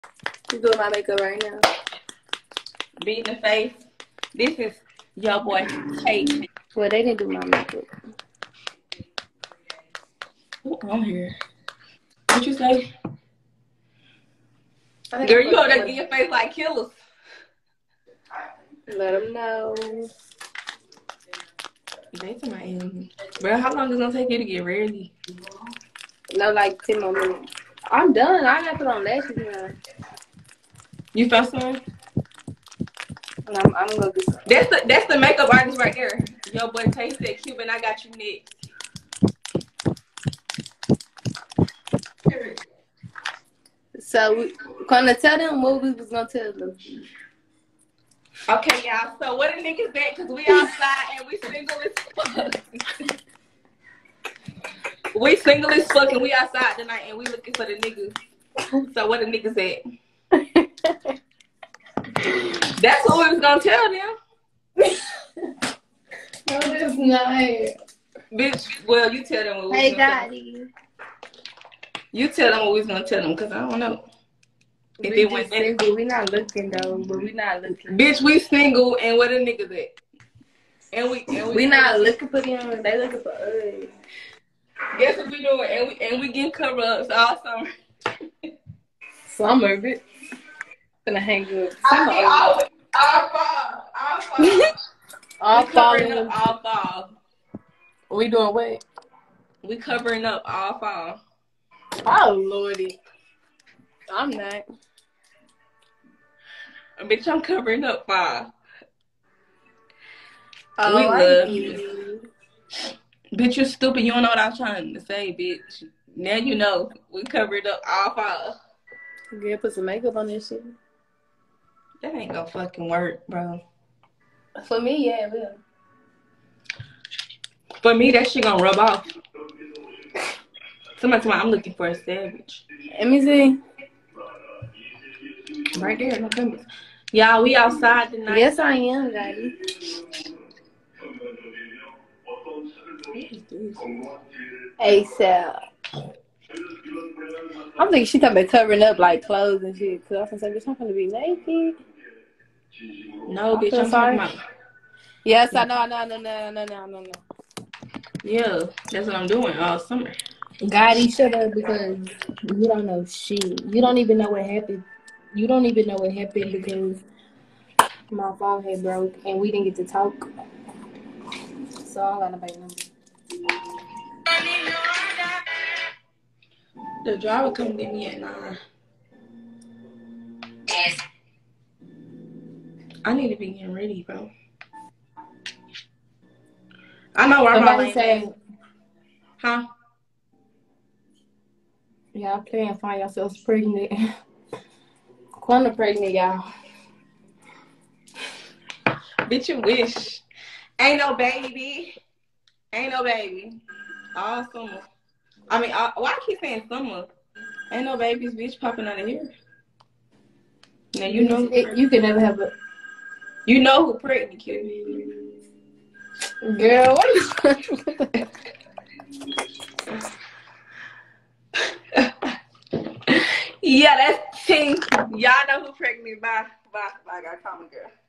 You doing my makeup right now. Beat in the face. This is your boy Tate. Well, they didn't do my makeup. What's on here? What you say? Girl, you over there in your face like killers. Let them know. They to my end. Bro, how long is it gonna take you to get ready? No, like 10 more minutes. I'm done. I got to put on lashes now. You felt something? I'm gonna get some. That's the makeup artist right there. Yo, boy Tay said, Cuban, I got you next. So, gonna tell them what we was gonna tell them. Okay, y'all. So, what the niggas at? Because we outside and we single as fuck. We single as fuck and we outside tonight and we looking for the niggas. So, what the niggas at? That's what we was gonna tell them. No, that's not. Bitch, well, you tell them what we was gonna tell them. You tell them what we was gonna tell them, because I don't know. If We just single. We not looking, though, but we not looking. Bitch, we single, and where the niggas at? And we not looking for them. They looking for us. Guess what we doing? And we getting cover-ups all summer. Summer, bitch. Gonna hang good. All fall. All fall. All fall. We doing what? We covering up all fall. Oh, Lordy. I'm not. Bitch, I'm covering up fall. Oh, we love you. Bitch, you stupid. You don't know what I was trying to say, bitch. Now you know. We covered up all fall. Yeah, put some makeup on this shit. That ain't gonna fucking work, bro. For me, yeah, it will. For me, that shit gonna rub off. Somebody told me I'm looking for a savage. Let me see. Right there, no cameras. Y'all, we outside tonight. Yes, I am, Daddy. ASAP. I'm thinking she talking about covering up like clothes and shit. Cause I was gonna say, bitch, I'm gonna be naked. No, bitch, I'm talking about. Yes, I know. No. Yeah, that's what I'm doing all summer. Gotti, shut up because you don't know shit. You don't even know what happened. You don't even know what happened because my phone had broke and we didn't get to talk. So I got nobody number. The driver come get me at 9. I need to be getting ready, bro. I know where somebody saying, huh? Y'all can't find yourselves pregnant. Quanta pregnant, y'all. Bitch, you wish. Ain't no baby. All summer. I mean, why I keep saying summer? Ain't no babies, bitch, popping out of here. Now you know you can never have a. You know who pregnant, kid. Girl, what? Yeah, that's Tink. Y'all know who pregnant. Bye. I got to call my girl.